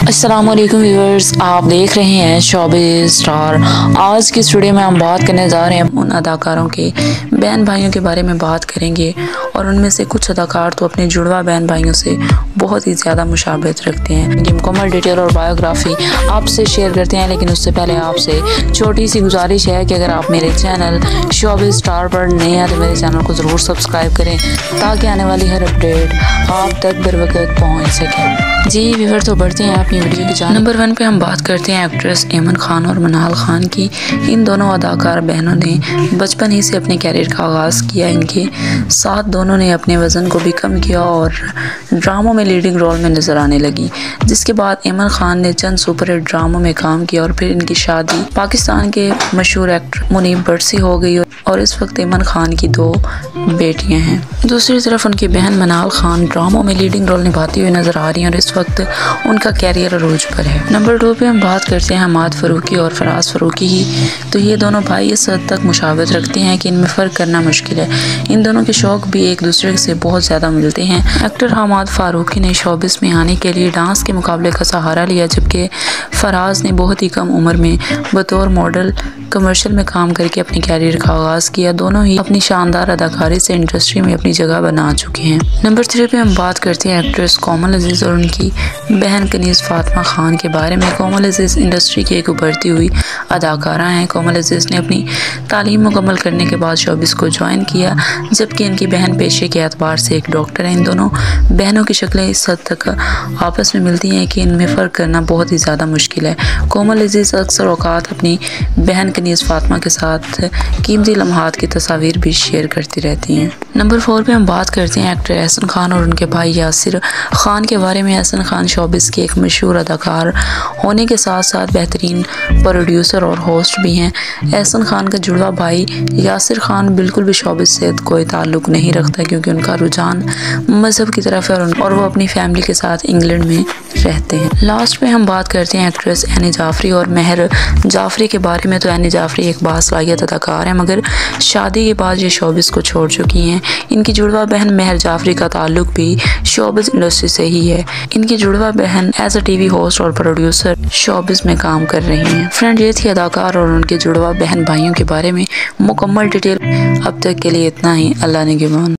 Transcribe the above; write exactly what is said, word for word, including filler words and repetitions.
अस्सलाम वालेकुम व्यूअर्स, आप देख रहे हैं शोबिज स्टार। आज की स्टूडियो में हम बात करने जा रहे हैं उन अदाकारों के बहन भाइयों के बारे में बात करेंगे। और उनमें से कुछ अदाकार तो अपने जुड़वा बहन भाइयों से बहुत ही ज़्यादा मुशाबहत रखते हैं। इनकी मुकम्मल डिटेल और बायोग्राफी आपसे शेयर करते हैं, लेकिन उससे पहले आपसे छोटी सी गुजारिश है कि अगर आप मेरे चैनल शोबिज स्टार पर नए हैं तो मेरे चैनल को ज़रूर सब्सक्राइब करें ताकि आने वाली हर अपडेट आप तक बर वक्त पहुँच सके। जी व्यूअर, तो बढ़ते हैं अपनी वीडियो की जान। नंबर वन पे हम बात करते हैं एक्ट्रेस एमन खान और मनाल खान की। इन दोनों अदाकार बहनों ने बचपन ही से अपने कैरियर का आगाज़ किया। इनके साथ दोनों ने अपने वज़न को भी कम किया और ड्रामों में लीडिंग रोल में नज़र आने लगी, जिसके बाद एमन खान ने चंद सुपरहिट ड्रामों में काम किया और फिर इनकी शादी पाकिस्तान के मशहूर एक्टर मुनीब भट्ट से हो गई और इस वक्त एमन खान की दो बेटियां हैं। दूसरी तरफ उनकी बहन मनाल खान ड्रामों में लीडिंग रोल निभाती हुई नजर आ रही हैं और इस वक्त उनका कैरियर अरूज पर है। नंबर दो पे हम बात करते हैं हमाद फ़ारूकी और फराज फ़ारूकी की। तो ये दोनों भाई इस हद तक मुशाबहत रखते हैं कि इनमें फ़र्क करना मुश्किल है। इन दोनों के शौक भी एक दूसरे से बहुत ज़्यादा मिलते हैं। एक्टर हमाद फ़ारूकी ने शोबिस में आने के लिए डांस के मुकाबले का सहारा लिया, जबकि फराज ने बहुत ही कम उम्र में बतौर मॉडल कमर्शियल में काम करके अपने कैरियर का आगाज़ किया। दोनों ही अपनी शानदार अदाकारी से इंडस्ट्री में अपनी जगह बना चुके हैं। नंबर थ्री पे हम बात करते हैं एक्ट्रेस कोमल अजीज़ और उनकी बहन कनीज़ फातिमा खान के बारे में। कोमल अजीज़ इंडस्ट्री की एक उभरती हुई अदाकारा हैं। कोमल अजीज़ ने अपनी तालीम मुकम्मल करने के बाद शोबिस को ज्वाइन किया, जबकि इनकी बहन पेशे के एतबार से एक डॉक्टर है। इन दोनों बहनों की शक्लें इस हद तक आपस में मिलती हैं कि इनमें फ़र्क करना बहुत ही ज़्यादा मुश्किल है। कोमल अजीज़ अक्सर औकात अपनी बहन कनीज़ फातिमा के साथ कीमती लम्हात की तस्वीर भी शेयर करती रहती हैं। नंबर फोर पे हम बात करते हैं एक्टर एहसन खान और उनके भाई यासिर खान के बारे में। एहसन खान शोबिस के एक मशहूर अदाकार होने के साथ साथ बेहतरीन प्रोड्यूसर और होस्ट भी हैं। एहसन खान का जुड़वा भाई यासिर खान बिल्कुल भी शोबिस से कोई ताल्लुक नहीं रखता, क्योंकि उनका रुझान मजहब की तरफ है और वो अपनी फैमिली के साथ इंग्लैंड में रहते हैं। लास्ट में हम बात करते हैं एक्ट्रेस एनी जाफरी और महर जाफरी के बारे में। तो एनी जाफरी एक बासलाहियत अदाकार है, मगर शादी के बाद ये शोबिस को छोड़ चुकी हैं। इनकी जुड़वा बहन महर जाफरी का ताल्लुक भी शोबिस इंडस्ट्री से ही है। इनकी जुड़वा बहन एज अ टीवी होस्ट और प्रोड्यूसर शोबिस में काम कर रही हैं। फ्रेंड, ये थी अदाकार और उनके जुड़वा बहन भाइयों के बारे में मुकम्मल डिटेल। अब तक के लिए इतना ही। अल्लाह निगहबान।